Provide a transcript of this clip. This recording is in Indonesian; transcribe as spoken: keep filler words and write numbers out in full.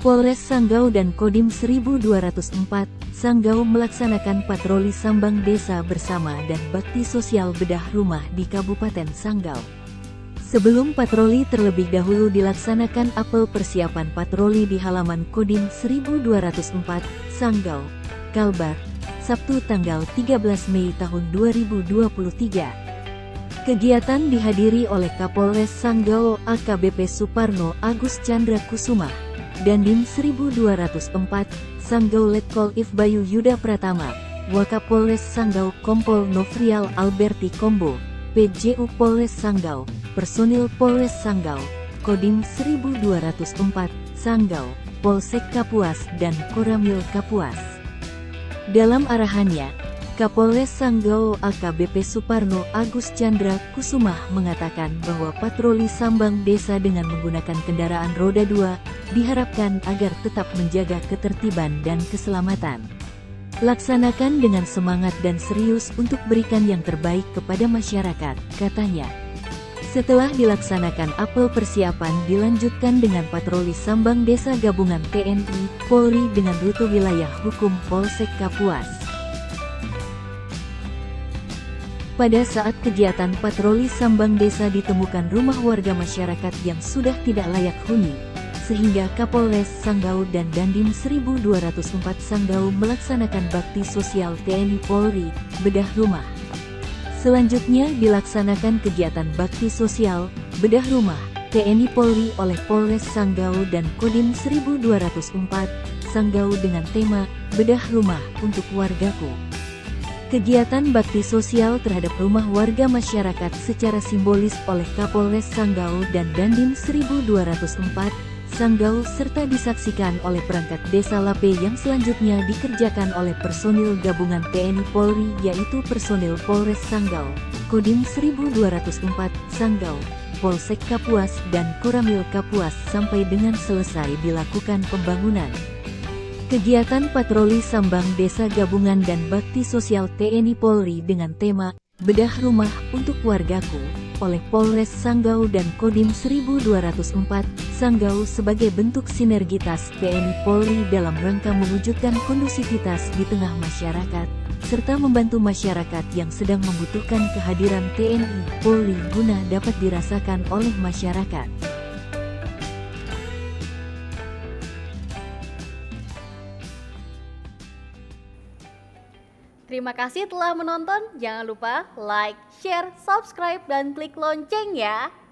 Polres Sanggau dan Kodim seribu dua ratus empat, Sanggau melaksanakan patroli Sambang Desa bersama dan bakti sosial bedah rumah di Kabupaten Sanggau. Sebelum patroli terlebih dahulu dilaksanakan apel persiapan patroli di halaman Kodim seribu dua ratus empat, Sanggau, Kalbar, Sabtu tanggal tiga belas Mei tahun dua ribu dua puluh tiga. Kegiatan dihadiri oleh Kapolres Sanggau A K B P Suparno Agus Chandra Kusuma, Dandim seribu dua ratus empat, Sanggau Letkol Ifbayu Yuda Pratama, Wakapolres Sanggau Kompol Novrial Alberti Kombo, P J U Polres Sanggau, personil Polres Sanggau, Kodim seribu dua ratus empat, Sanggau, Polsek Kapuas dan Koramil Kapuas. Dalam arahannya, Kapolres Sanggau A K B P Suparno Agus Chandra Kusuma mengatakan bahwa patroli Sambang Desa dengan menggunakan kendaraan roda dua diharapkan agar tetap menjaga ketertiban dan keselamatan. Laksanakan dengan semangat dan serius untuk berikan yang terbaik kepada masyarakat, katanya. Setelah dilaksanakan apel persiapan dilanjutkan dengan patroli Sambang Desa gabungan T N I, Polri dengan rute wilayah hukum Polsek Kapuas. Pada saat kegiatan patroli Sambang Desa ditemukan rumah warga masyarakat yang sudah tidak layak huni, sehingga Kapolres Sanggau dan Dandim seribu dua ratus empat Sanggau melaksanakan bakti sosial T N I Polri, bedah rumah. Selanjutnya dilaksanakan kegiatan bakti sosial, bedah rumah, T N I Polri oleh Polres Sanggau dan Kodim seribu dua ratus empat, Sanggau dengan tema, bedah rumah untuk wargaku. Kegiatan bakti sosial terhadap rumah warga masyarakat secara simbolis oleh Kapolres Sanggau dan Dandim seribu dua ratus empat, Sanggau serta disaksikan oleh perangkat desa Lape yang selanjutnya dikerjakan oleh personil gabungan T N I Polri yaitu personil Polres Sanggau, Kodim seribu dua ratus empat, Sanggau, Polsek Kapuas dan Koramil Kapuas sampai dengan selesai dilakukan pembangunan. Kegiatan patroli Sambang Desa Gabungan dan Bakti Sosial T N I Polri dengan tema, bedah rumah untuk wargaku, oleh Polres Sanggau dan Kodim seribu dua ratus empat, Sanggau sebagai bentuk sinergitas T N I Polri dalam rangka mewujudkan kondusivitas di tengah masyarakat, serta membantu masyarakat yang sedang membutuhkan kehadiran T N I Polri guna dapat dirasakan oleh masyarakat. Terima kasih telah menonton, jangan lupa like, share, subscribe, dan klik lonceng ya.